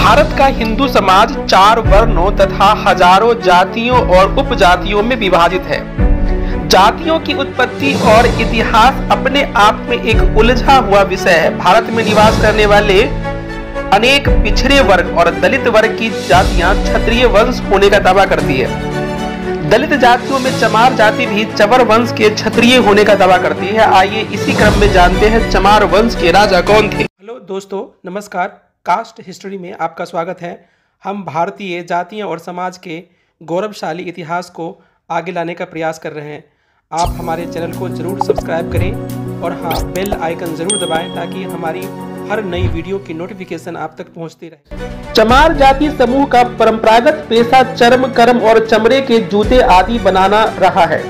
भारत का हिंदू समाज 4 वर्णों तथा हजारों जातियों और उपजातियों में विभाजित है। जातियों की उत्पत्ति और इतिहास अपने आप में एक उलझा हुआ विषय है। भारत में निवास करने वाले अनेक पिछड़े वर्ग और दलित वर्ग की जातियां क्षत्रिय वंश होने का दावा करती है। दलित जातियों में चमार जाति भी चवर वंश के क्षत्रिय होने का दावा करती है। आइए इसी क्रम में जानते हैं चमार वंश के राजा कौन थे। हेलो दोस्तों, नमस्कार। कास्ट हिस्ट्री में आपका स्वागत है। हम भारतीय जातियों और समाज के गौरवशाली इतिहास को आगे लाने का प्रयास कर रहे हैं। आप हमारे चैनल को जरूर सब्सक्राइब करें और हाँ, बेल आइकन जरूर दबाएं ताकि हमारी हर नई वीडियो की नोटिफिकेशन आप तक पहुंचती रहे। चमार जाति समूह का परंपरागत पेशा चर्म कर्म और चमड़े के जूते आदि बनाना रहा है,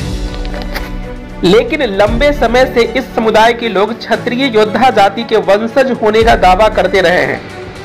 लेकिन लंबे समय से इस समुदाय के लोग क्षत्रिय योद्धा जाति के वंशज होने का दावा करते रहे हैं।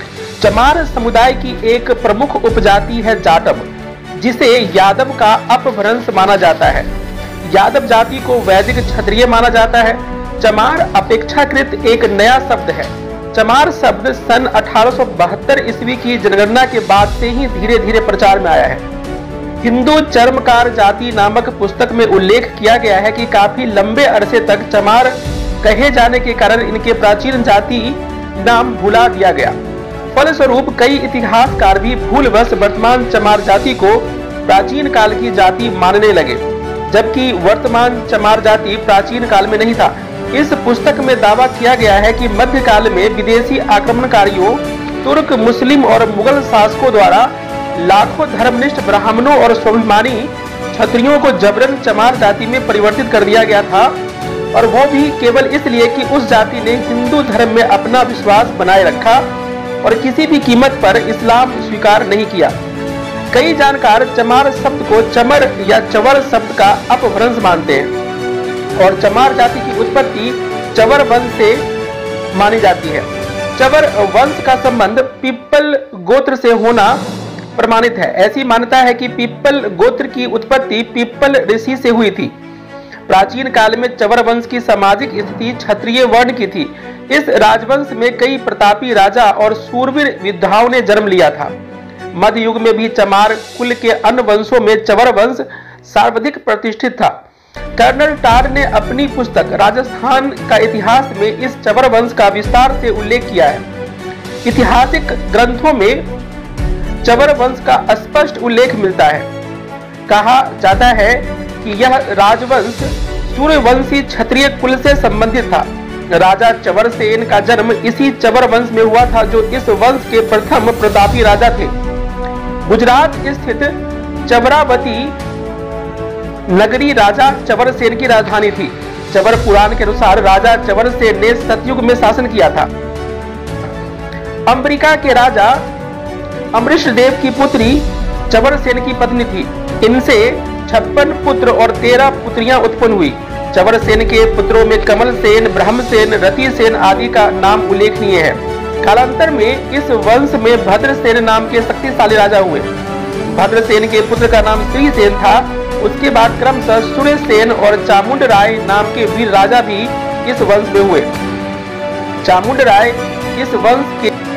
चमार समुदाय की एक प्रमुख उपजाति है जाटव, जिसे यादव का अपभ्रंश माना जाता है। यादव जाति को वैदिक क्षत्रिय माना जाता है। चमार अपेक्षाकृत एक नया शब्द है। चमार शब्द सन 1872 ईस्वी की जनगणना के बाद से ही धीरे धीरे प्रचार में आया है। हिंदू चर्मकार जाति नामक पुस्तक में उल्लेख किया गया है कि काफी लंबे अरसे तक चमार कहे जाने के कारण इनके प्राचीन जाति नाम भुला दिया गया। फलस्वरूप कई इतिहासकार भी भूलवश वर्तमान चमार जाति को प्राचीन काल की जाति मानने लगे, जबकि वर्तमान चमार जाति प्राचीन काल में नहीं था। इस पुस्तक में दावा किया गया है कि मध्यकाल में विदेशी आक्रमणकारियों, तुर्क, मुस्लिम और मुगल शासकों द्वारा लाखों धर्मनिष्ठ ब्राह्मणों और स्वाभिमानी क्षत्रियों को जबरन चमार जाति में परिवर्तित कर दिया गया था, और वो भी केवल इसलिए कि उस जाति ने हिंदू धर्म में अपना विश्वास बनाए रखा और किसी भी कीमत पर इस्लाम स्वीकार नहीं किया। कई जानकार चमार शब्द को चमर या चवर शब्द का अपभ्रंश मानते हैं और चमार जाति की उत्पत्ति चवर वंश से मानी जाती है। चवर वंश का संबंध पीपल गोत्र से होना प्रमाणित है। ऐसी मान्यता है कि पीपल गोत्र की उत्पत्ति पीपल ऋषि से हुई थी। प्राचीन काल में चवर वंश की सामाजिक स्थिति क्षत्रिय वर्ण की थी। इस राजवंश में कई प्रतापी राजा और सूरवीर योद्धाओं ने जन्म लिया था। मध्य युग में भी चमार कुल के अन्य वंशों में चवर वंश सर्वाधिक प्रतिष्ठित था। कर्नल टार ने अपनी पुस्तक राजस्थान का इतिहास में इस चवर वंश का विस्तार से उल्लेख किया है। ऐतिहासिक ग्रंथों में चवर वंश का स्पष्ट उल्लेख मिलता है। कहा जाता है कि यह राजवंश सूर्यवंशी क्षत्रिय कुल से संबंधित था। राजा चवरसेन का जन्म इसी चवर वंश में हुआ था, जो इस वंश के प्रथम प्रतापी राजा थे। गुजरात स्थित चवरावती नगरी राजा चवरसेन की राजधानी थी। चवर पुराण के अनुसार राजा चवरसेन ने सतयुग में शासन किया था। अमेरिका के राजा अमरीश देव की पुत्री चवरसेन की पत्नी थी। इनसे 56 पुत्र और 13 पुत्रियां उत्पन्न हुई। चवरसेन के पुत्रों में कमल सेन, ब्रह्मसेन, रति सेन आदि का नाम उल्लेखनीय है। कालांतर में इस वंश में भद्रसेन नाम के शक्तिशाली राजा हुए। भद्रसेन के पुत्र का नाम श्रीसेन था। उसके बाद क्रमशः सूर्यसेन और चामुंड राय नाम के वीर राजा भी इस वंश में हुए। चामुंड राय इस वंश के